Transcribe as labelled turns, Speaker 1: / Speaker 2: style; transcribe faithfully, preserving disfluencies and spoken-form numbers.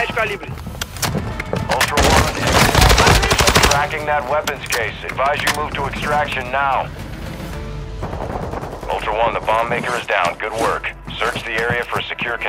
Speaker 1: dez calibre.
Speaker 2: Ultra One, tracking that weapons case. Advise you move to extraction now. Ultra One, the bomb maker is down. Good work. Search the area for a secure